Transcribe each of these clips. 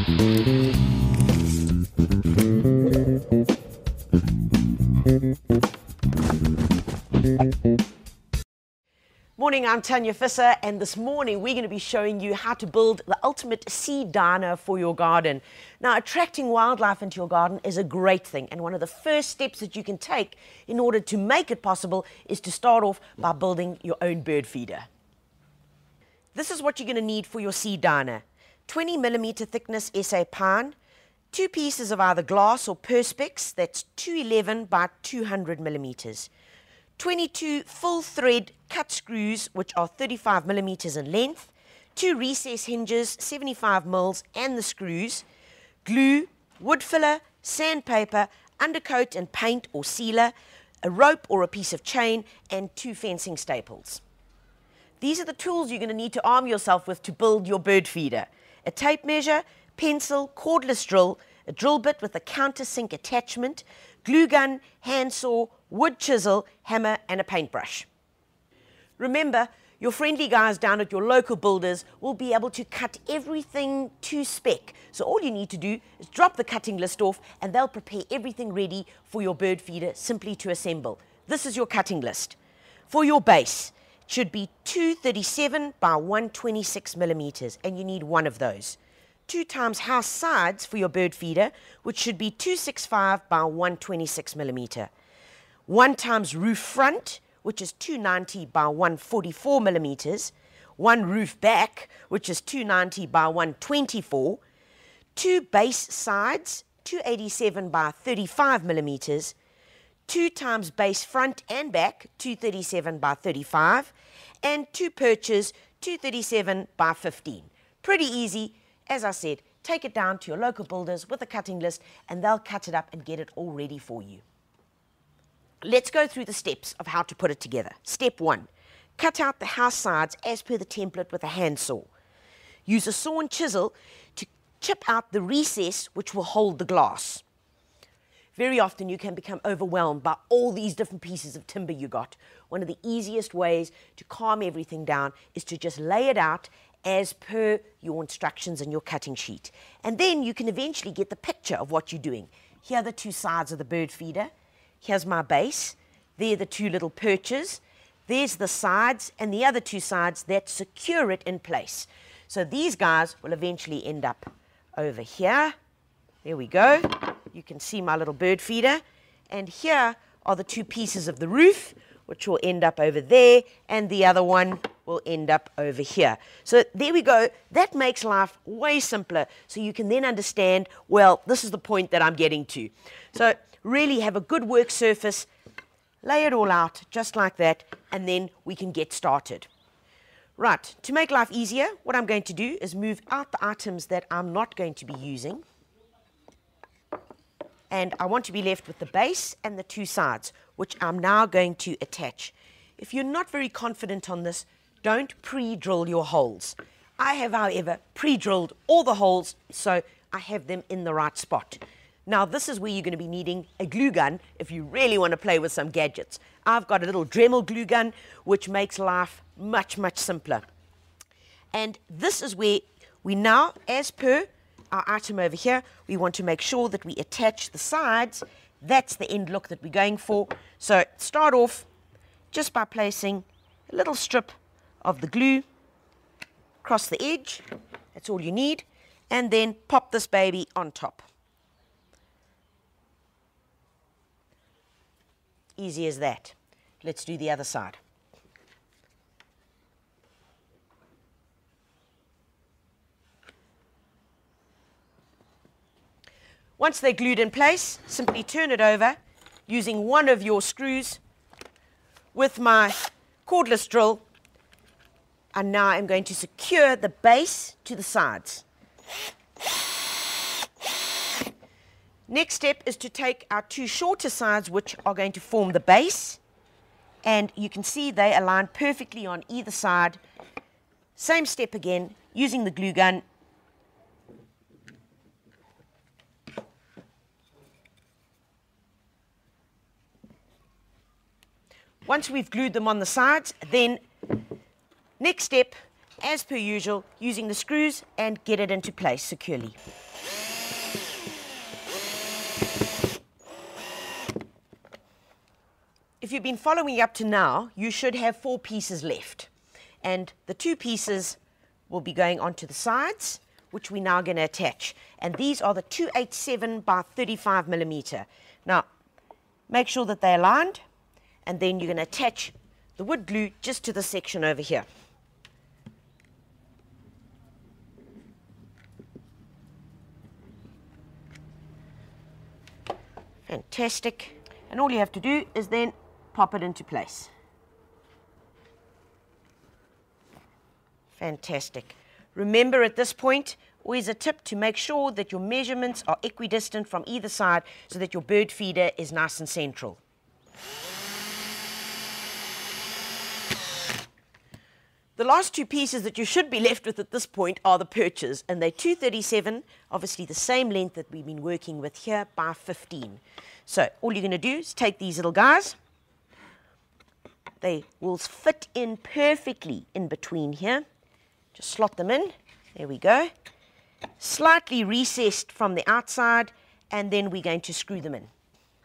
Morning, I'm Tanya Visser, and this morning we're going to be showing you how to build the ultimate seed diner for your garden. Now, attracting wildlife into your garden is a great thing, and one of the first steps that you can take in order to make it possible is to start off by building your own bird feeder. This is what you're going to need for your seed diner: 20mm thickness SA pine, 2 pieces of either glass or perspex, that's 211 by 200mm. 22 full thread cut screws, which are 35mm in length, 2 recess hinges, 75mm, and the screws, glue, wood filler, sandpaper, undercoat and paint or sealer, a rope or a piece of chain, and 2 fencing staples. These are the tools you're going to need to arm yourself with to build your bird feeder: a tape measure, pencil, cordless drill, a drill bit with a countersink attachment, glue gun, handsaw, wood chisel, hammer, and a paintbrush. Remember, your friendly guys down at your local builders will be able to cut everything to spec. So all you need to do is drop the cutting list off and they'll prepare everything ready for your bird feeder simply to assemble. This is your cutting list. For your base, it should be 237 by 126mm, and you need 1 of those. 2 times house sides for your bird feeder, which should be 265 by 126mm. 1 times roof front, which is 290 by 144mm. 1 roof back, which is 290 by 124. 2 base sides, 287 by 35mm. 2 times base front and back, 237 by 35. And 2 perches, 237 by 15. Pretty easy. As I said, take it down to your local builders with a cutting list and they'll cut it up and get it all ready for you. Let's go through the steps of how to put it together. Step 1, cut out the house sides as per the template with a handsaw. Use a saw and chisel to chip out the recess which will hold the glass. Very often you can become overwhelmed by all these different pieces of timber you got. One of the easiest ways to calm everything down is to just lay it out as per your instructions and your cutting sheet. And then you can eventually get the picture of what you're doing. Here are the 2 sides of the bird feeder. Here's my base. There are the 2 little perches. There's the sides and the other 2 sides that secure it in place. So these guys will eventually end up over here. There we go. You can see my little bird feeder. And here are the 2 pieces of the roof, which will end up over there, and the other one will end up over here. So there we go. That makes life way simpler, so you can then understand, well, this is the point that I'm getting to. So really have a good work surface, lay it all out just like that, and then we can get started. Right, to make life easier, what I'm going to do is move out the items that I'm not going to be using. And I want to be left with the base and the 2 sides, which I'm now going to attach. If you're not very confident on this, don't pre-drill your holes. I have, however, pre-drilled all the holes, so I have them in the right spot. Now, this is where you're going to be needing a glue gun if you really want to play with some gadgets. I've got a little Dremel glue gun, which makes life much, much simpler. And this is where we now, as per our item over here, we want to make sure that we attach the sides. That's the end look that we're going for. So start off just by placing a little strip of the glue across the edge. That's all you need. And then pop this baby on top. Easy as that. Let's do the other side. Once they're glued in place, simply turn it over using one of your screws with my cordless drill. And now I'm going to secure the base to the sides. Next step is to take our 2 shorter sides, which are going to form the base. And you can see they align perfectly on either side. Same step again, using the glue gun. Once we've glued them on the sides, then next step as per usual, using the screws and get it into place securely. If you've been following up to now, you should have 4 pieces left. And the 2 pieces will be going onto the sides, which we're now going to attach. And these are the 287 by 35 millimeter. Now, make sure that they're aligned, and then you're going to attach the wood glue just to the section over here. Fantastic. And all you have to do is then pop it into place. Fantastic. Remember at this point, always a tip to make sure that your measurements are equidistant from either side so that your bird feeder is nice and central. The last 2 pieces that you should be left with at this point are the perches, and they're 237, obviously the same length that we've been working with here, by 15. So all you're going to do is take these little guys. They will fit in perfectly in between here. Just slot them in. There we go. Slightly recessed from the outside, and then we're going to screw them in.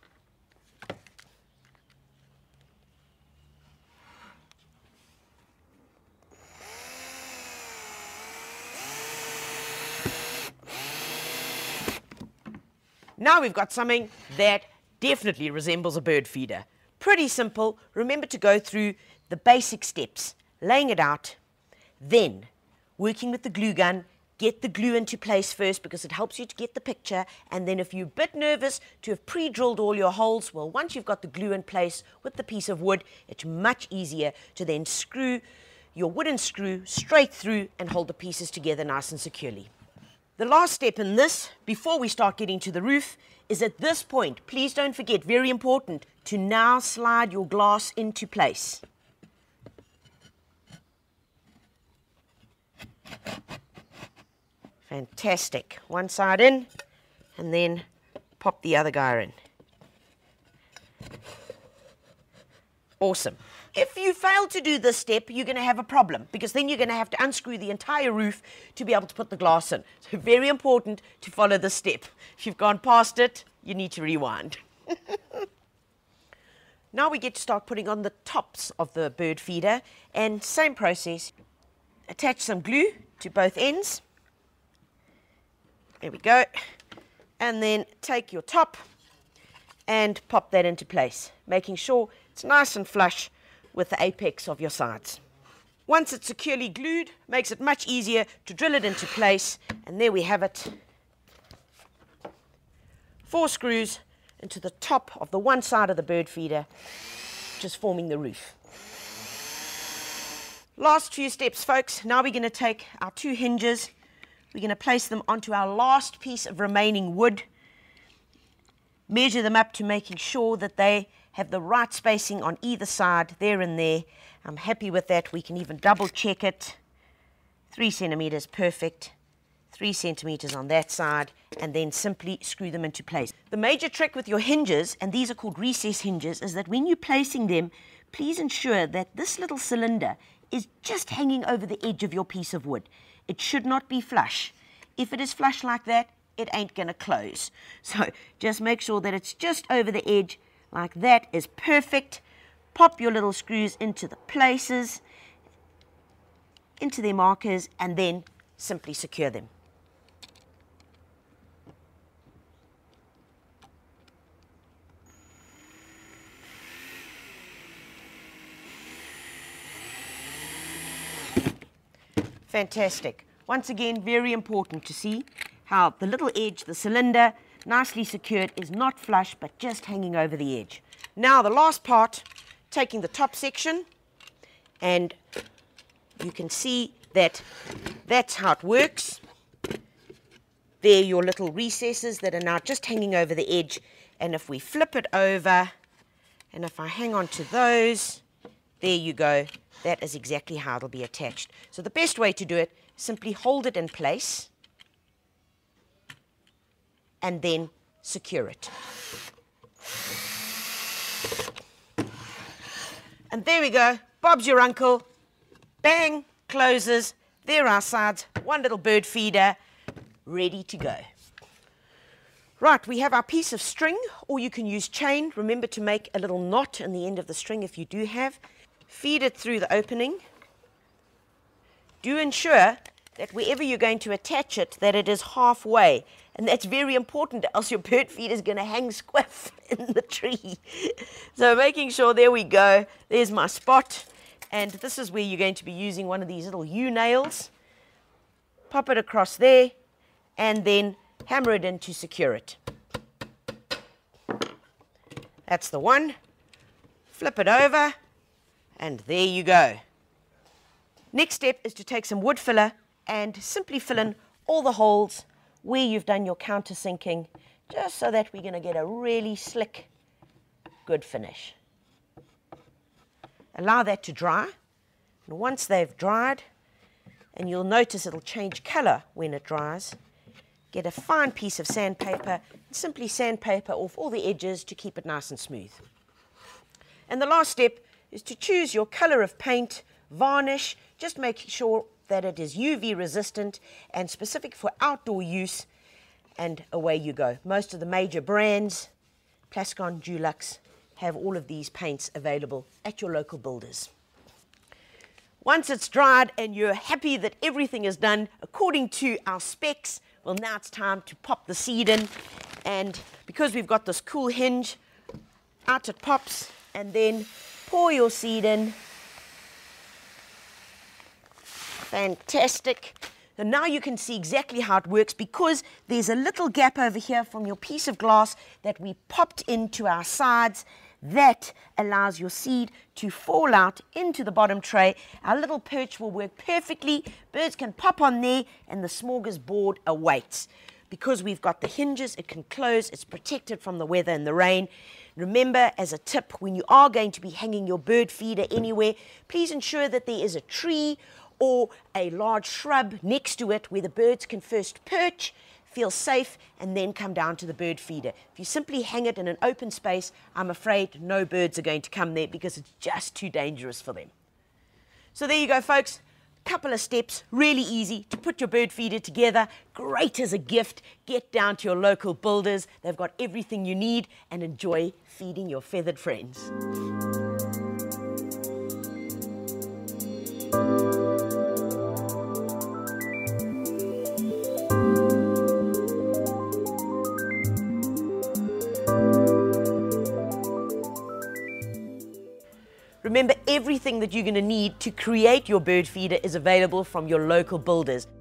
Now we've got something that definitely resembles a bird feeder. Pretty simple. Remember to go through the basic steps, laying it out, then working with the glue gun. Get the glue into place first because it helps you to get the picture, and then if you're a bit nervous to have pre-drilled all your holes, well, once you've got the glue in place with the piece of wood, it's much easier to then screw your wooden screw straight through and hold the pieces together nice and securely. The last step in this, before we start getting to the roof, is at this point, please don't forget, very important, to now slide your glass into place. Fantastic. One side in, and then pop the other guy in. Awesome. If you fail to do this step, you're going to have a problem, because then you're going to have to unscrew the entire roof to be able to put the glass in. So very important to follow this step. If you've gone past it, you need to rewind. Now we get to start putting on the tops of the bird feeder, and same process. Attach some glue to both ends. There we go. And then take your top and pop that into place, making sure it's nice and flush with the apex of your sides. Once it's securely glued, makes it much easier to drill it into place, and there we have it. 4 screws into the top of the one side of the bird feeder, just forming the roof. Last few steps, folks. Now we're going to take our 2 hinges. We're going to place them onto our last piece of remaining wood. Measure them up to making sure that they have the right spacing on either side, there and there. I'm happy with that. We can even double check it. 3 centimeters, perfect. 3 centimeters on that side, and then simply screw them into place. The major trick with your hinges, and these are called recess hinges, is that when you're placing them, please ensure that this little cylinder is just hanging over the edge of your piece of wood. It should not be flush. If it is flush like that, it ain't going to close. So just make sure that it's just over the edge. Like that is perfect. Pop your little screws into the places, into their markers, and then simply secure them. Fantastic. Once again, very important to see how the little edge, the cylinder, nicely secured, is not flush but just hanging over the edge. Now the last part, taking the top section, and you can see that that's how it works. There are your little recesses that are now just hanging over the edge, and if we flip it over and if I hang on to those, there you go. That is exactly how it'll be attached. So the best way to do it, simply hold it in place and then secure it. And there we go. Bob's your uncle. Bang, closes. there are our sides, one little bird feeder, ready to go. Right, we have our piece of string, or you can use chain. Remember to make a little knot in the end of the string if you do have. Feed it through the opening. Do ensure that wherever you're going to attach it, that it is halfway. And that's very important, else your bird feeder is going to hang squiff in the tree. So making sure, there we go, there's my spot. And this is where you're going to be using one of these little U-nails. Pop it across there, and then hammer it in to secure it. That's the one. Flip it over, and there you go. Next step is to take some wood filler and simply fill in all the holes where you've done your countersinking, just so that we're going to get a really slick, good finish. Allow that to dry, and once they've dried, and you'll notice it'll change color when it dries, get a fine piece of sandpaper and simply sandpaper off all the edges to keep it nice and smooth. And the last step is to choose your color of paint, varnish, just making sure that it is UV resistant and specific for outdoor use, and away you go. Most of the major brands, Plascon, Dulux, have all of these paints available at your local builders. Once it's dried and you're happy that everything is done according to our specs, well, now it's time to pop the seed in. And because we've got this cool hinge, out it pops, and then pour your seed in. Fantastic. And now you can see exactly how it works, because there's a little gap over here from your piece of glass that we popped into our sides. That allows your seed to fall out into the bottom tray. Our little perch will work perfectly. Birds can pop on there, and the smorgasbord awaits. Because we've got the hinges, it can close. It's protected from the weather and the rain. Remember, as a tip, when you are going to be hanging your bird feeder anywhere, please ensure that there is a tree or a large shrub next to it where the birds can first perch, feel safe, and then come down to the bird feeder. If you simply hang it in an open space, I'm afraid no birds are going to come there, because it's just too dangerous for them. So there you go, folks. Couple of steps, really easy to put your bird feeder together. Great as a gift. Get down to your local builders. They've got everything you need, and enjoy feeding your feathered friends. Remember, everything that you're going to need to create your bird feeder is available from your local builders.